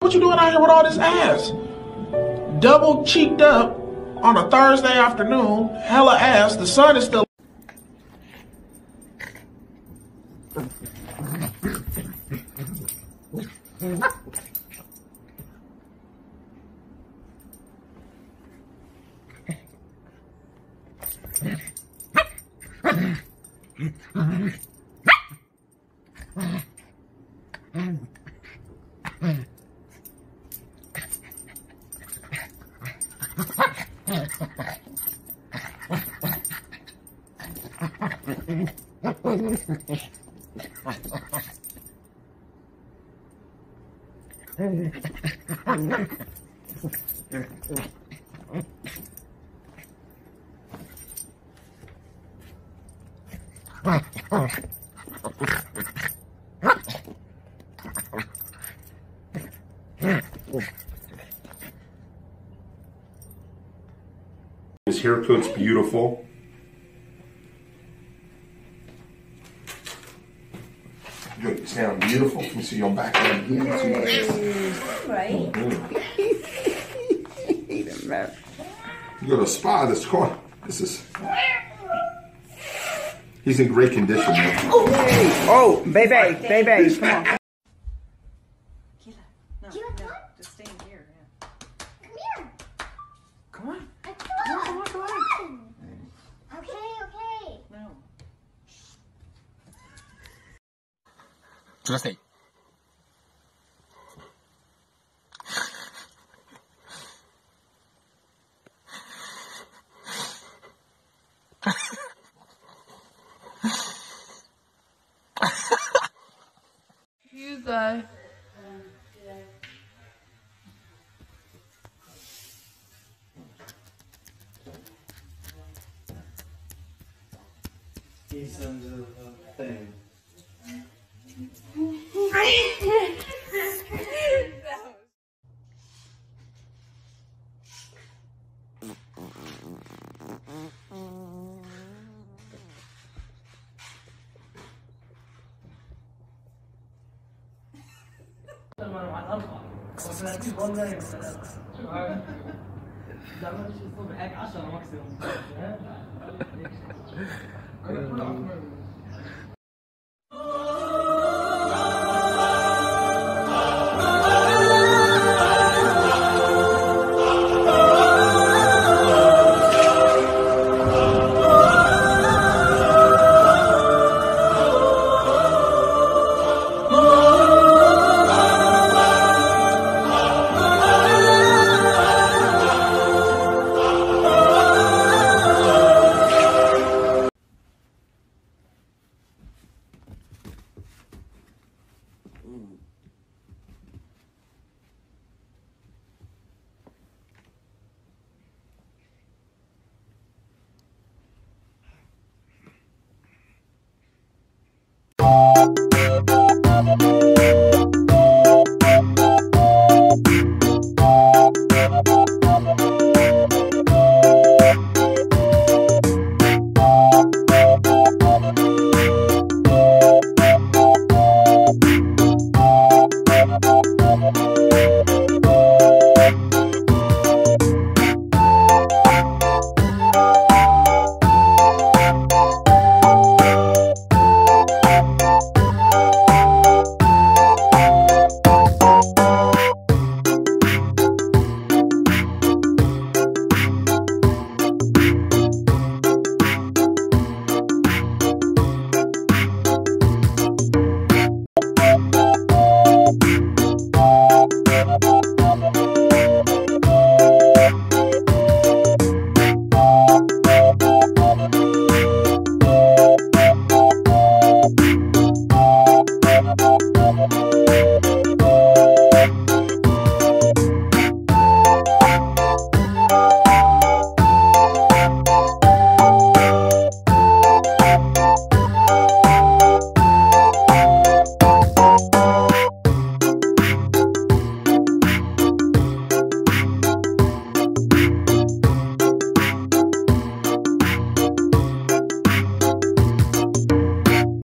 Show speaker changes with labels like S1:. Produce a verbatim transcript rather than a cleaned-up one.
S1: What you doing out here with all this ass? Double cheeked up on a Thursday afternoon, hella ass. The sun is still.
S2: His haircut's beautiful. You sound beautiful. Let me see your back end again.
S3: Right?
S2: You go to a spa this corner. This is. He's in great condition.
S4: Oh, hey. Oh, baby, baby, come on.
S3: Kila, no, no, just stay in here. Yeah.
S5: Come here.
S3: Come on.
S5: Come
S3: Come on, come on, come on.
S5: Okay, okay.
S3: No.
S1: Should I stay?
S6: You go.
S7: He's under the thing. Öyle